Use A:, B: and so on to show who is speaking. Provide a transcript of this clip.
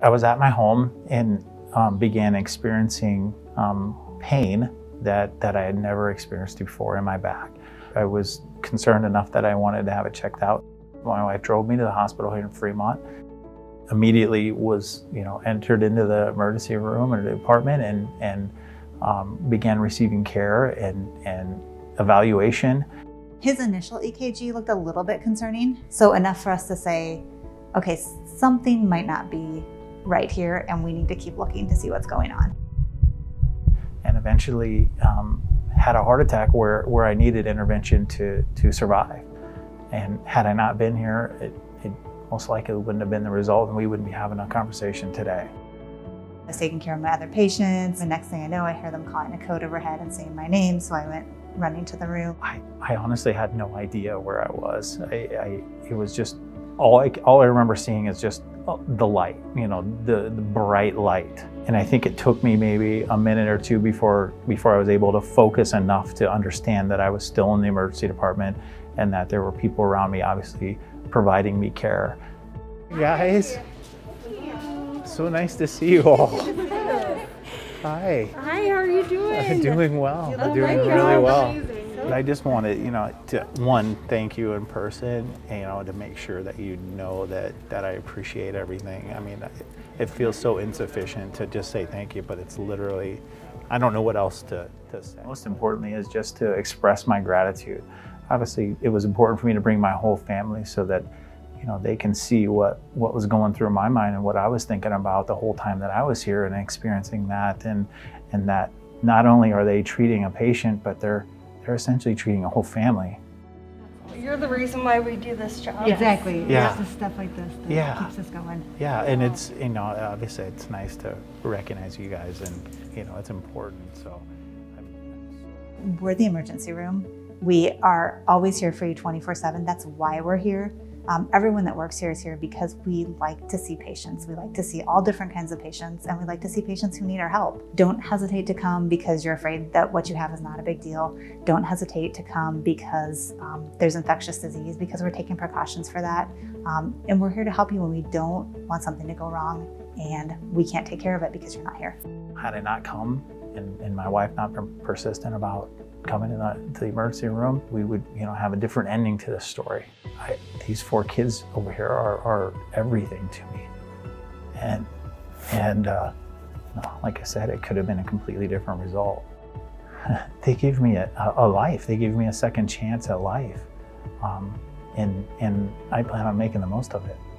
A: I was at my home and began experiencing pain that I had never experienced before in my back. I was concerned enough that I wanted to have it checked out. My wife drove me to the hospital here in Fremont. Immediately was, entered into the emergency room or the department and began receiving care and evaluation.
B: His initial EKG looked a little bit concerning, so enough for us to say, okay, something might not be right here and we need to keep looking to see what's going on.
A: And eventually had a heart attack where I needed intervention to survive. And had I not been here, it most likely wouldn't have been the result and we wouldn't be having a conversation today.
B: I was taking care of my other patients. The next thing I know, I hear them calling a code overhead and saying my name, so I went running to the room.
A: I honestly had no idea where I was. It was just, all I remember seeing is just the light, the bright light. And I think it took me maybe a minute or two before I was able to focus enough to understand that I was still in the emergency department and that there were people around me, obviously, providing me care. Guys, so nice to see you all. Hi.
C: Hi, how are you doing?
A: Doing well. Doing really well. And I just wanted, to thank you in person, to make sure that that I appreciate everything. I mean, it feels so insufficient to just say thank you, but it's literally, I don't know what else to say. Most importantly is just to express my gratitude. Obviously, it was important for me to bring my whole family so that, they can see what was going through my mind and what I was thinking about the whole time that I was here and experiencing that, and that not only are they treating a patient, but they're essentially treating a whole family.
C: You're the reason why we do this job.
B: Exactly.
A: Yeah.
B: It's the stuff like this that keeps us going.
A: Yeah, and it's, obviously it's nice to recognize you guys and, it's important, so.
B: We're the emergency room. We are always here for you 24/7. That's why we're here. Everyone that works here is here because we like to see patients. We like to see all different kinds of patients, and we like to see patients who need our help. Don't hesitate to come because you're afraid that what you have is not a big deal. Don't hesitate to come because there's infectious disease, because we're taking precautions for that. And we're here to help you when we don't want something to go wrong and we can't take care of it because you're not here.
A: Had I not come and my wife not been persistent about coming to the emergency room, we would, have a different ending to this story. These 4 kids over here are everything to me, and like I said, it could have been a completely different result. They gave me a life. They gave me a second chance at life, and I plan on making the most of it.